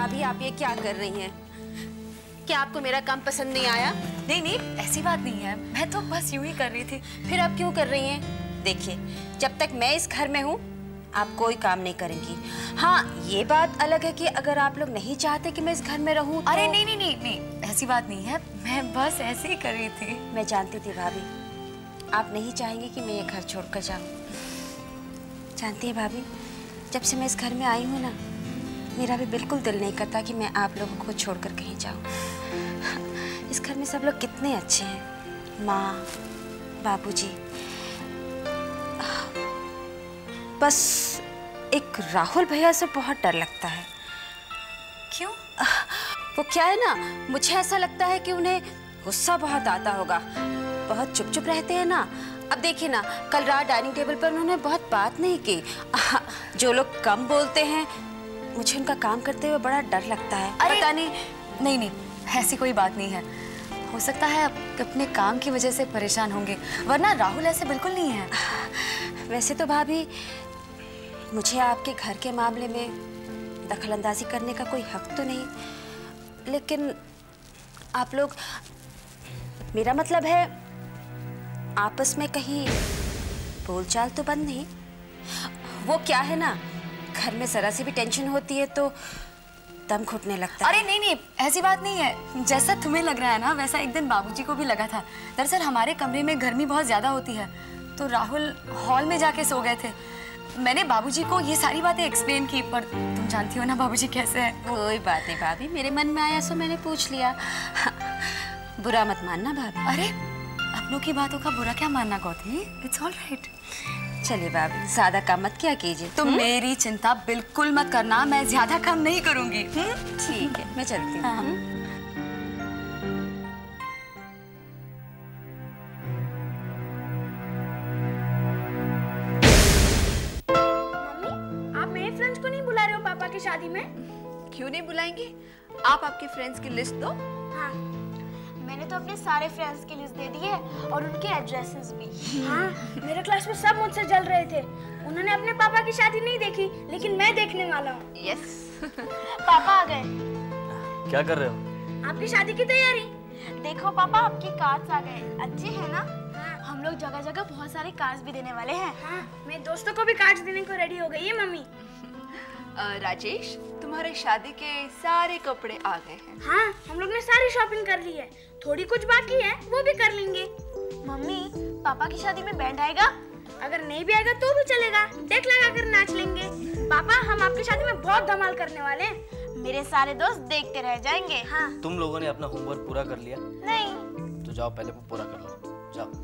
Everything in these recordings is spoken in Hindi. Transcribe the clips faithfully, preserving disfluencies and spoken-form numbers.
भाभी आप ये क्या कर रही हैं? क्या आपको मेरा काम पसंद नहीं आया? नहीं नहीं, ऐसी बात नहीं है, मैं तो बस यूं ही कर रही थी। फिर आप क्यों कर रही हैं? देखिए, जब तक मैं इस घर में हूँ आप कोई काम नहीं करेंगी। हाँ, ये बात अलग है कि अगर आप लोग नहीं चाहते कि मैं इस घर में रहूँ तो... अरे नहीं नहीं नहीं नहीं, ऐसी बात नहीं है, मैं बस ऐसे ही कर रही थी। मैं जानती थी भाभी, आप नहीं चाहेंगे कि मैं ये घर छोड़कर जाऊँ। जानती है भाभी, जब से मैं इस घर में आई हूँ ना, मेरा भी बिल्कुल दिल नहीं करता कि मैं आप लोगों को छोड़कर कहीं जाऊँ। इस घर में सब लोग कितने अच्छे हैं, माँ, बाबूजी। बस एक राहुल भैया से बहुत डर लगता है। क्यों? वो क्या है ना, मुझे ऐसा लगता है कि उन्हें गुस्सा बहुत आता होगा, बहुत चुप चुप रहते हैं ना। अब देखिए ना, कल रात डाइनिंग टेबल पर उन्होंने बहुत बात नहीं की। जो लोग कम बोलते हैं, मुझे उनका काम करते हुए बड़ा डर लगता है। अरे पता नहीं, नहीं नहीं, ऐसी कोई बात नहीं है। हो सकता है आप अपने काम की वजह से परेशान होंगे, वरना राहुल ऐसे बिल्कुल नहीं है। वैसे तो भाभी, मुझे आपके घर के मामले में दखलंदाजी करने का कोई हक तो नहीं, लेकिन आप लोग, मेरा मतलब है आपस में कहीं बोलचाल तो बंद नहीं? वो क्या है ना, घर में जरा सी भी टेंशन होती है तो दम घुटने लगता है। अरे नहीं नहीं, ऐसी बात नहीं है। जैसा तुम्हें लग रहा है ना, वैसा एक दिन बाबूजी को भी लगा था। दरअसल हमारे कमरे में गर्मी बहुत ज्यादा होती है, तो राहुल हॉल में जाके सो गए थे। मैंने बाबूजी को ये सारी बातें एक्सप्लेन की, पर तुम जानती हो ना बाबूजी कैसे हैं। कोई बात नहीं भाभी, मेरे मन में आया सो मैंने पूछ लिया। बुरा मत मानना भाभी। अरे अपनों की बातों का बुरा क्या मानना गौतमी, इट्स ऑल राइट। चलिए भाभी, ज्यादा काम मत किया कीजिए। तुम हुँ? मेरी चिंता बिल्कुल मत करना, मैं ज्यादा काम नहीं करूंगी। ठीक है, मैं चलती हूँ। हाँ। मम्मी, आप मेरे फ्रेंड्स को नहीं बुला रहे हो पापा की शादी में? क्यों नहीं बुलाएंगे? आप आपके फ्रेंड्स की लिस्ट दो। हाँ, मैंने तो अपने सारे फ्रेंड्स की लिस्ट दे दी है और उनके एड्रेसेस भी। हाँ, मेरे क्लास में सब मुझसे जल रहे थे। उन्होंने अपने पापा की शादी नहीं देखी, लेकिन मैं देखने वाला हूँ। यस। पापा आ गए। क्या कर रहे हो? आपकी शादी की तैयारी। देखो पापा, आपकी कार्ड्स आ गए, अच्छे हैं ना? हाँ। हम लोग जगह जगह बहुत सारे कार्ड्स भी देने वाले हैं। हाँ, मेरे दोस्तों को भी कार्ड्स देने को रेडी हो गई है मम्मी। राजेश, तुम्हारे शादी के सारे कपड़े आ गए हैं। हाँ, हम लोग ने सारी शॉपिंग कर ली है, थोड़ी कुछ बाकी है वो भी कर लेंगे। मम्मी, पापा की शादी में बैंड आएगा? अगर नहीं भी आएगा तो भी चलेगा, डेक लगा कर नाच लेंगे। पापा, हम आपकी शादी में बहुत धमाल करने वाले हैं। मेरे सारे दोस्त देखते रह जाएंगे। हाँ। तुम लोगों ने अपना होमवर्क पूरा कर लिया? नहीं। तो जाओ पहले वो पूरा कर लो, जाओ।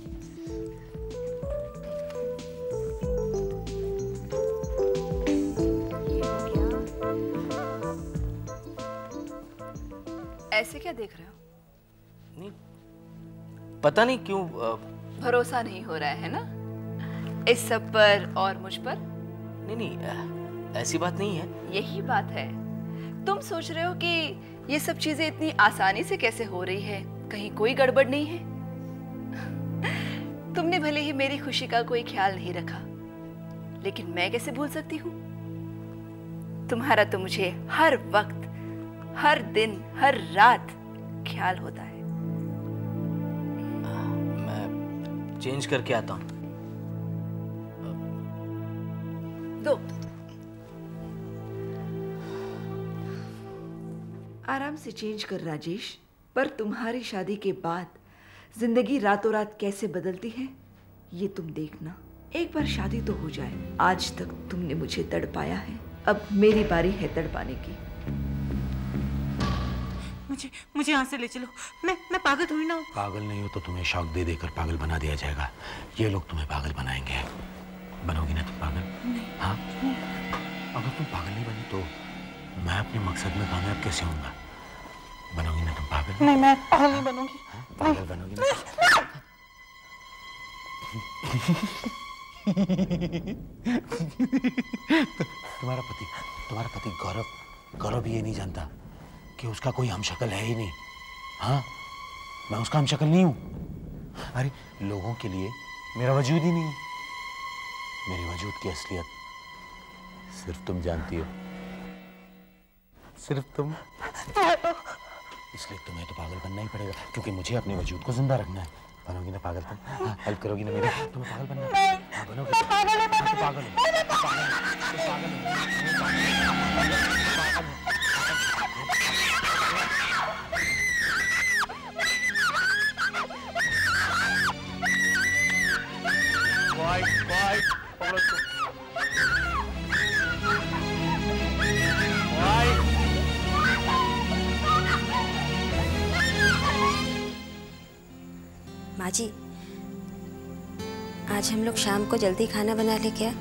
ऐसे क्या देख रहे हो? नहीं, पता नहीं क्यों आ... भरोसा नहीं हो रहा है ना इस सब पर और मुझ पर? नहीं नहीं, ऐसी बात नहीं है। यही बात है, तुम सोच रहे हो कि ये सब चीजें इतनी आसानी से कैसे हो रही है, कहीं कोई गड़बड़ नहीं है। तुमने भले ही मेरी खुशी का कोई ख्याल नहीं रखा, लेकिन मैं कैसे भूल सकती हूँ? तुम्हारा तो मुझे हर वक्त, हर दिन, हर रात ख्याल होता है। मैं चेंज करके आता हूँ। दो। आराम से चेंज कर राजेश, पर तुम्हारी शादी के बाद जिंदगी रातों रात कैसे बदलती है ये तुम देखना। एक बार शादी तो हो जाए। आज तक तुमने मुझे तड़पाया है, अब मेरी बारी है तड़पाने की। मुझे मुझे यहाँ से ले चलो, मैं मैं पागल थोड़ी ना हूँ। पागल नहीं हो तो तुम्हें शौक दे देकर पागल बना दिया जाएगा। ये लोग तुम्हें पागल बनाएंगे। बनोगी ना तुम पागल? नहीं। हाँ? अगर तुम पागल नहीं बनी तो मैं अपने मकसद में कामयाब कैसे होऊंगा? बनोगी ना तुम पागल? नहीं, मैं पागल नहीं बनूंगी। हाँ? पागल बनोगी ना? तुम्हारा पति तुम्हारा पति गौरव गौरव ये नहीं जानता कि उसका कोई हमशक्ल है ही नहीं। हाँ, मैं उसका हमशक्ल नहीं हूं। अरे लोगों के लिए मेरा वजूद ही नहीं है। मेरे वजूद की असलियत सिर्फ तुम जानती हो। सिर्फ तुम? इसलिए तुम्हें तो पागल बनना ही पड़ेगा, क्योंकि मुझे अपने वजूद को जिंदा रखना है। बनोगी ना पागल तुम? हाँ, हेल्प करोगी ना मेरी? तुम्हें पागल बनना है? हाँ, बनोगी? हाँ, तो पागल हो, पागल हो, पागल हो। वाइट वाइट पकड़ो तुम। वाइट। माँ जी, आज हम लोग शाम को जल्दी खाना बना ले क्या?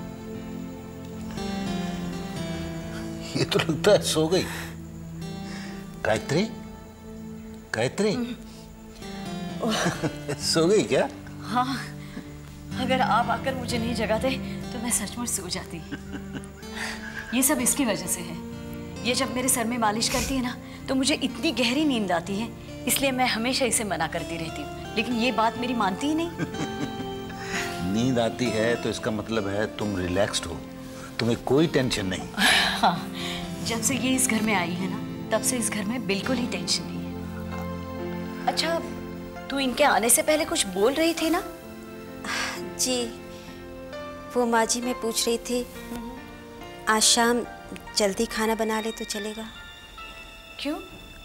ये तो लगता है सो गई। गायत्री, गायत्री सो गई क्या? हाँ, अगर आप आकर मुझे नहीं जगाते तो मैं सचमुच सो जाती। ये सब इसकी वजह से है। ये जब मेरे सर में मालिश करती है ना तो मुझे इतनी गहरी नींद आती है, इसलिए मैं हमेशा इसे मना करती रहती हूँ, लेकिन ये बात मेरी मानती ही नहीं। नींद आती है तो इसका मतलब है तुम रिलैक्स्ड हो, तुम्हें कोई टेंशन नहीं। हाँ, जब से ये इस घर में आई है ना तब से इस घर में बिल्कुल ही टेंशन नहीं है। अच्छा, तू इनके आने से पहले कुछ बोल रही थी ना? जी, वो माँ जी मैं पूछ रही थी आज शाम जल्दी खाना बना ले तो चलेगा? क्यों?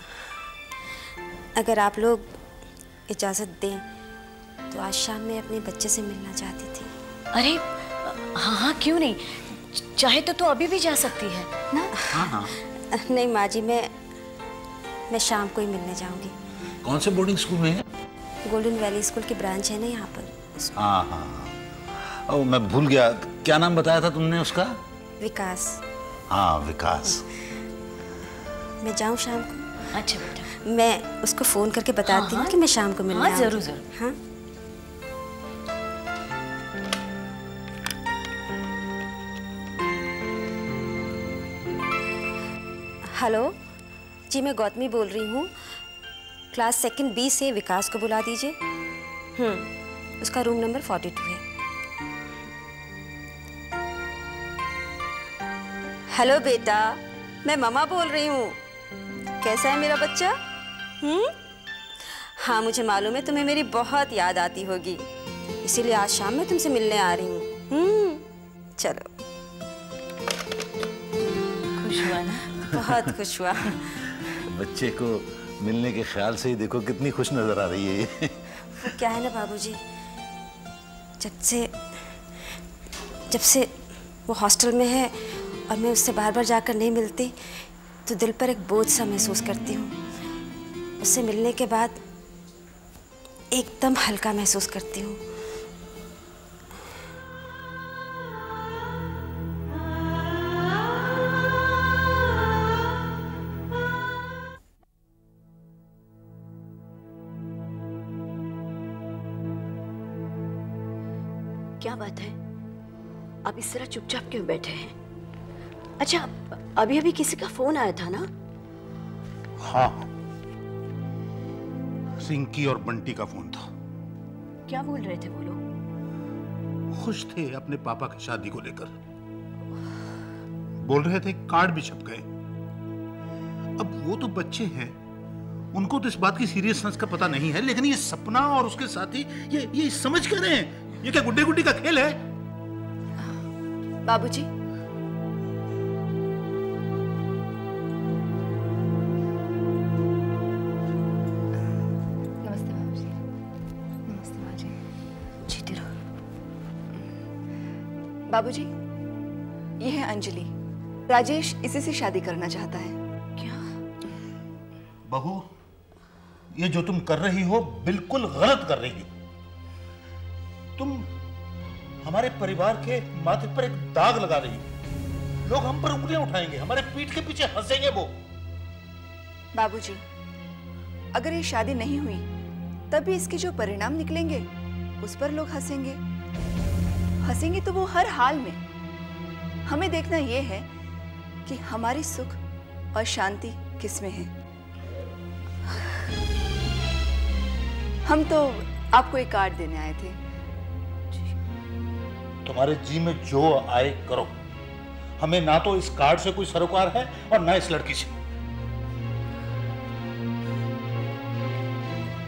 अगर आप लोग इजाज़त दें तो आज शाम मैं अपने बच्चे से मिलना चाहती थी। अरे हाँ हाँ, क्यों नहीं, चाहे तो तू अभी भी जा सकती है ना? हाँ हाँ। नहीं माँ जी, मैं मैं शाम को ही मिलने जाऊंगी। कौन से बोर्डिंग स्कूल में है? गोल्डन वैली स्कूल की ब्रांच है ना यहाँ पर। हाँ हाँ, ओ मैं भूल गया, क्या नाम बताया था तुमने उसका? विकास। हाँ विकास। मैं जाऊँ शाम को? अच्छा बेटा, मैं उसको फोन करके बताती हूँ कि मैं शाम को मिलने हाँ, जरूर जरूर। हाँ। हेलो जी, मैं गौतमी बोल रही हूँ। क्लास सेकंड बी से विकास को बुला दीजिए। हम्म, उसका रूम नंबर फोर्टी टू है। हेलो बेटा, मैं ममा बोल रही हूँ। कैसा है मेरा बच्चा? हम्म, हाँ मुझे मालूम है तुम्हें मेरी बहुत याद आती होगी, इसीलिए आज शाम में तुमसे मिलने आ रही हूँ। हम्म, चलो। खुश हुआ ना? बहुत खुश हुआ। बच्चे को मिलने के ख्याल से ही देखो कितनी खुश नजर आ रही है ये। वो क्या है ना बाबूजी, जब से जब से वो हॉस्टल में है और मैं उससे बार बार जाकर नहीं मिलती तो दिल पर एक बोझ सा महसूस करती हूँ। उससे मिलने के बाद एकदम हल्का महसूस करती हूँ। क्या बात है, आप इस तरह चुपचाप क्यों बैठे हैं? अच्छा, अभी अभी किसी का फोन आया था ना? हाँ, सिंकी और बंटी का फोन था। क्या बोल रहे थे वो लोग? खुश थे अपने पापा की शादी को लेकर। बोल रहे थे कार्ड भी छप गए। अब वो तो बच्चे हैं, उनको तो इस बात की सीरियसनेस का पता नहीं है, लेकिन ये सपना और उसके साथी ये ये समझ कर रहे हैं। ये क्या गुड्डे गुड्डी का खेल है? बाबूजी, नमस्ते बाबूजी। नमस्ते माँ जी। जीते रहो। बाबूजी, ये है अंजलि। राजेश इसी से शादी करना चाहता है। क्या? बहू, ये जो तुम कर रही हो बिल्कुल गलत कर रही हो। तुम हमारे परिवार के माथे पर एक दाग लगा रही हो। लोग हम पर उंगलियां उठाएंगे, हमारे पीठ के पीछे हंसेंगे वो। बाबूजी, अगर ये शादी नहीं हुई तब भी इसके जो परिणाम निकलेंगे उस पर लोग हंसेंगे। हंसेंगे तो वो हर हाल में। हमें देखना ये है कि हमारी सुख और शांति किसमें है। हम तो आपको एक कार्ड देने आए थे। तुम्हारे जी में जो आए करो, हमें ना तो इस कार्ड से कोई सरोकार है और ना इस लड़की से।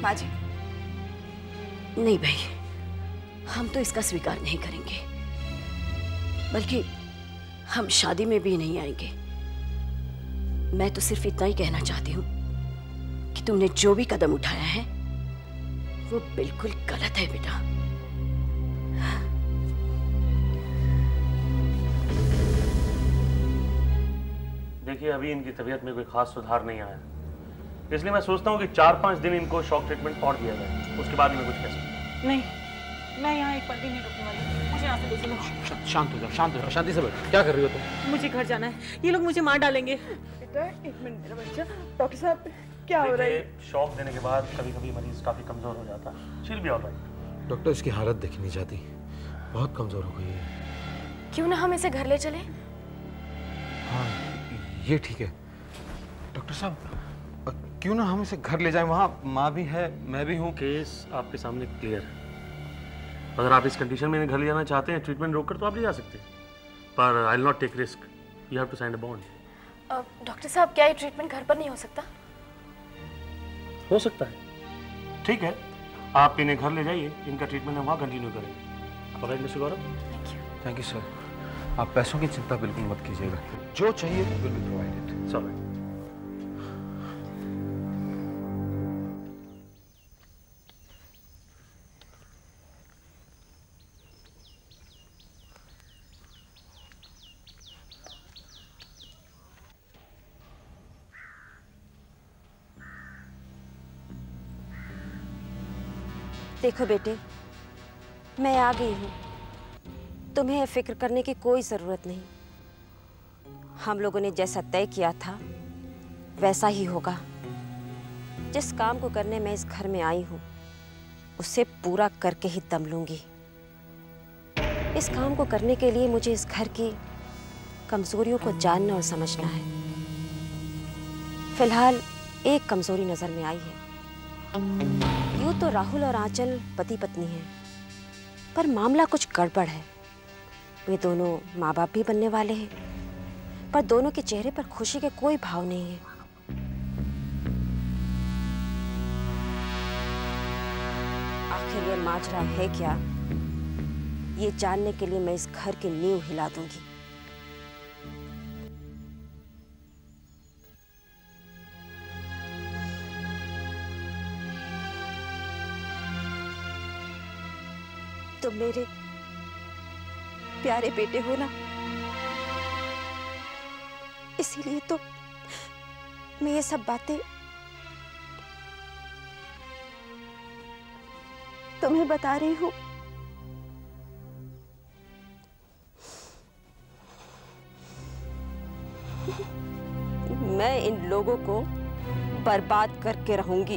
माँ जी। नहीं भाई, हम तो इसका स्वीकार नहीं करेंगे, बल्कि हम शादी में भी नहीं आएंगे। मैं तो सिर्फ इतना ही कहना चाहती हूँ कि तुमने जो भी कदम उठाया है वो बिल्कुल गलत है बेटा। देखिए, अभी इनकी तबीयत में कोई खास सुधार नहीं आया, इसलिए मैं सोचता हूँ कि चार पांच दिन इनको शॉक ट्रीटमेंट और दिया जाए, उसके बाद मैं कुछ कह सकता। नहीं, मैं यहाँ एक पल भी नहीं रुकने वाली। मुझे यहाँ से ले चलो। शांत हो जाओ, शांत हो जाओ, शांति से बैठो। क्या कर रही हो तुम? मुझे घर जाना है, ये लोग मुझे मार डालेंगे। बेटा एक मिनट मेरा बच्चा। डॉक्टर साहब क्या हो रहा है? शॉक देने के बाद कभी कभी मरीज काफी कमजोर हो जाता है। शील भी ऑल राइट। डॉक्टर इसकी हालत देखनी चाहती, बहुत कमजोर हो गई है। क्यों ना हम इसे घर ले चले? हाँ ये ठीक है। डॉक्टर साहब क्यों ना हम इसे घर ले जाएं, वहाँ माँ भी है, मैं भी हूँ। केस आपके सामने क्लियर है। अगर आप इस कंडीशन में घर ले जाना चाहते हैं ट्रीटमेंट रोककर, तो आप ले जा सकते हैं, पर I will not take risk. You have to sign a bond. Doctor साहब क्या ये ट्रीटमेंट घर पर नहीं हो सकता? हो सकता है। ठीक है, आप इन्हें घर ले जाइए, इनका ट्रीटमेंट हम वहाँ कंटिन्यू करेंगे। Alright mister Gaurav. Thank you. Thank you sir. आप पैसों की चिंता बिल्कुल मत कीजिएगा, जो चाहिए विल बी प्रोवाइडेड। सॉरी। देखो बेटे, मैं आ गई हूँ, तुम्हें फिक्र करने की कोई ज़रूरत नहीं। हम लोगों ने जैसा तय किया था वैसा ही होगा। जिस काम को करने मैं इस घर में आई हूँ उसे पूरा करके ही दम लूंगी। इस काम को करने के लिए मुझे इस घर की कमजोरियों को जानना और समझना है। फिलहाल एक कमजोरी नजर में आई है। यूँ तो राहुल और आंचल पति पत्नी हैं, पर मामला कुछ गड़बड़ है। वे दोनों माँ बाप भी बनने वाले हैं, पर दोनों के चेहरे पर खुशी के कोई भाव नहीं है। आखिर ये माजरा है क्या, ये जानने के लिए मैं इस घर की नींव हिला दूंगी। तुम मेरे प्यारे बेटे हो ना, इसीलिए तो मैं ये सब बातें तुम्हें बता रही हूँ। मैं इन लोगों को बर्बाद करके रहूंगी।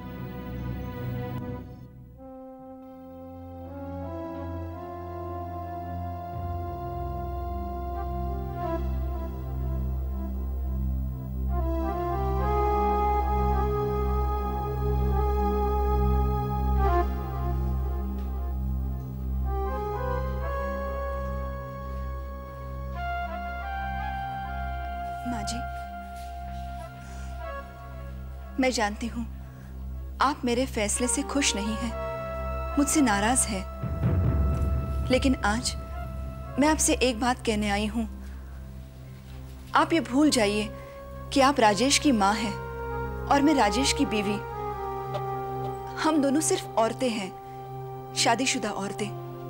जी, मैं जानती हूं आप मेरे फैसले से खुश नहीं हैं, मुझसे नाराज हैं, लेकिन आज मैं आपसे एक बात कहने आई हूं। आप ये भूल जाइए कि आप राजेश की मां हैं और मैं राजेश की बीवी। हम दोनों सिर्फ औरतें हैं, शादीशुदा औरतें।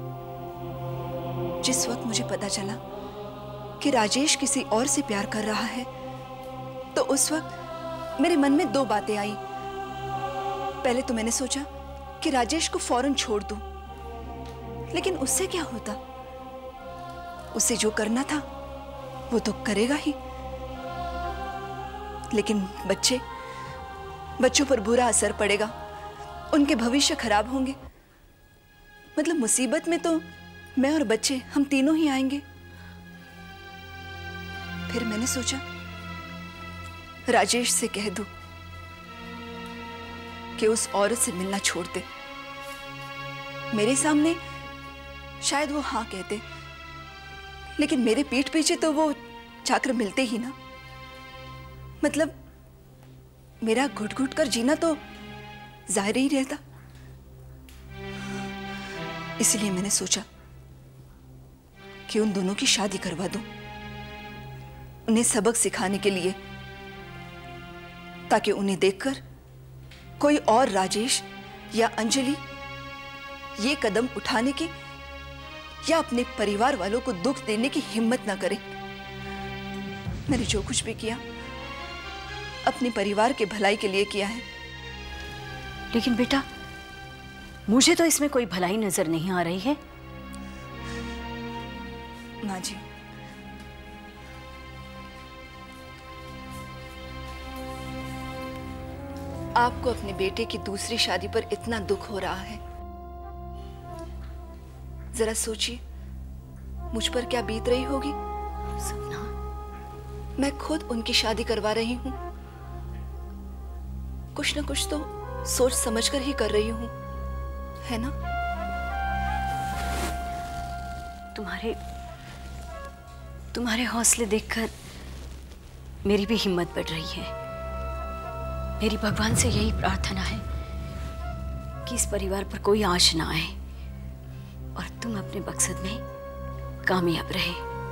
जिस वक्त मुझे पता चला कि राजेश किसी और से प्यार कर रहा है, तो उस वक्त मेरे मन में दो बातें आई। पहले तो मैंने सोचा कि राजेश को फौरन छोड़ दूं, लेकिन उससे क्या होता, उसे जो करना था वो तो करेगा ही। लेकिन बच्चे बच्चों पर बुरा असर पड़ेगा, उनके भविष्य खराब होंगे। मतलब मुसीबत में तो मैं और बच्चे, हम तीनों ही आएंगे। फिर मैंने सोचा राजेश से कह दूं कि उस औरत से मिलना छोड़ दे। मेरे सामने शायद वो हाँ कहते, लेकिन मेरे पीठ पीछे तो वो जाकर मिलते ही ना। मतलब मेरा घुट घुट कर जीना तो जाहिर ही रहता। इसलिए मैंने सोचा कि उन दोनों की शादी करवा दूं, उन्हें सबक सिखाने के लिए, ताकि उन्हें देखकर कोई और राजेश या अंजलि ये कदम उठाने की या अपने परिवार वालों को दुख देने की हिम्मत ना करे। मैंने जो कुछ भी किया अपने परिवार के भलाई के लिए किया है। लेकिन बेटा, मुझे तो इसमें कोई भलाई नजर नहीं आ रही है। माँ जी, आपको अपने बेटे की दूसरी शादी पर इतना दुख हो रहा है, जरा सोचिए मुझ पर क्या बीत रही होगी। सपना, मैं खुद उनकी शादी करवा रही हूं, कुछ ना कुछ तो सोच समझकर ही कर रही हूं, है ना? तुम्हारे तुम्हारे हौसले देखकर मेरी भी हिम्मत बढ़ रही है। मेरी भगवान से यही प्रार्थना है कि इस परिवार पर कोई आंच ना आए और तुम अपने मकसद में कामयाब रहे।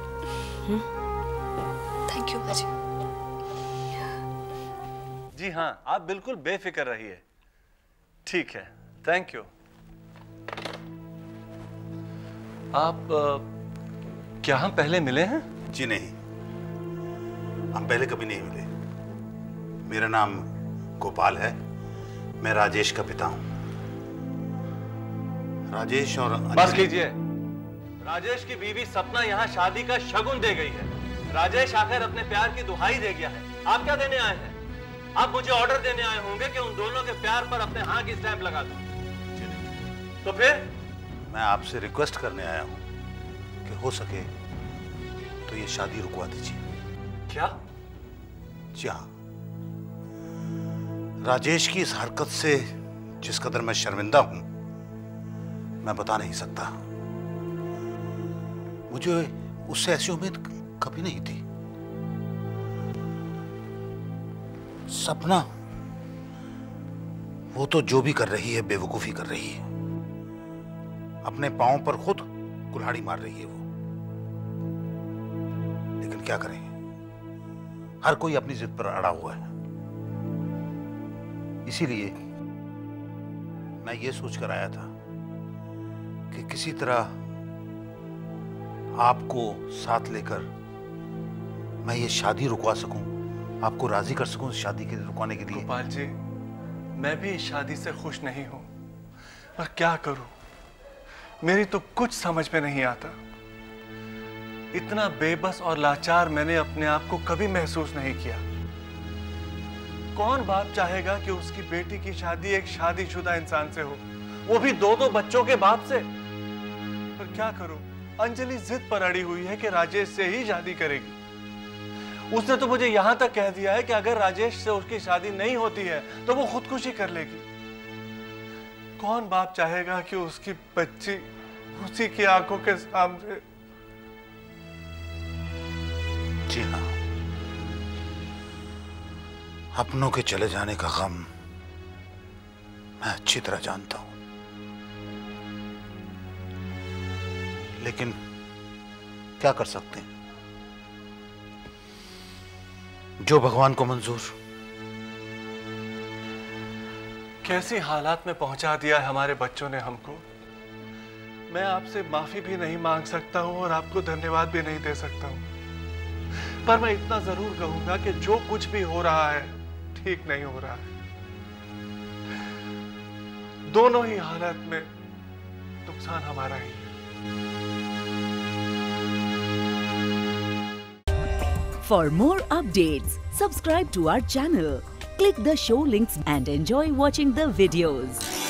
थैंक यू बाजी। जी हाँ, आप बिल्कुल बेफिक्र रहिए। ठीक है, थैंक यू। आप आ, क्या हम पहले मिले हैं? जी नहीं, हम पहले कभी नहीं मिले। मेरा नाम गोपाल है, मैं राजेश का पिता हूं। राजेश और बस कीजिए। राजेश की बीवी सपना यहाँ शादी का शगुन दे गई है। राजेश आकर अपने प्यार की दुहाई दे गया है। आप क्या देने आए हैं? आप मुझे ऑर्डर देने आए होंगे कि उन दोनों के प्यार पर अपने हाँ की स्टैंप लगा दूं। तो फिर मैं आपसे रिक्वेस्ट करने आया हूं कि हो सके तो ये शादी रुकवा दीजिए। क्या? जी हाँ, राजेश की इस हरकत से जिस कदर मैं शर्मिंदा हूं मैं बता नहीं सकता। मुझे उससे ऐसी उम्मीद कभी नहीं थी। सपना वो तो जो भी कर रही है बेवकूफी कर रही है, अपने पांव पर खुद कुल्हाड़ी मार रही है वो। लेकिन क्या करें, हर कोई अपनी जिद पर अड़ा हुआ है। इसीलिए मैं ये सोचकर आया था कि किसी तरह आपको साथ लेकर मैं ये शादी रुकवा सकूं, आपको राजी कर सकूं इस शादी के रुकवाने के लिए। गोपाल जी, मैं भी इस शादी से खुश नहीं हूं, पर क्या करूं, मेरी तो कुछ समझ में नहीं आता। इतना बेबस और लाचार मैंने अपने आप को कभी महसूस नहीं किया। कौन बाप चाहेगा कि उसकी बेटी की शादी एक शादीशुदा इंसान से हो, वो भी दो दो बच्चों के बाप से। पर क्या करूं, अंजलि जिद पर अड़ी हुई है कि राजेश से ही शादी करेगी। उसने तो मुझे यहां तक कह दिया है कि अगर राजेश से उसकी शादी नहीं होती है तो वो खुदकुशी कर लेगी। कौन बाप चाहेगा कि उसकी बच्ची उसी की आंखों के सामने। जी हाँ, अपनों के चले जाने का गम मैं अच्छी तरह जानता हूं, लेकिन क्या कर सकते हैं, जो भगवान को मंजूर। कैसी हालात में पहुंचा दिया है हमारे बच्चों ने हमको। मैं आपसे माफी भी नहीं मांग सकता हूं और आपको धन्यवाद भी नहीं दे सकता हूं, पर मैं इतना जरूर कहूंगा कि जो कुछ भी हो रहा है ठीक नहीं हो रहा है। दोनों ही हालत में नुकसान हमारा ही है। For more updates, subscribe to our channel, click the show links and enjoy watching the videos.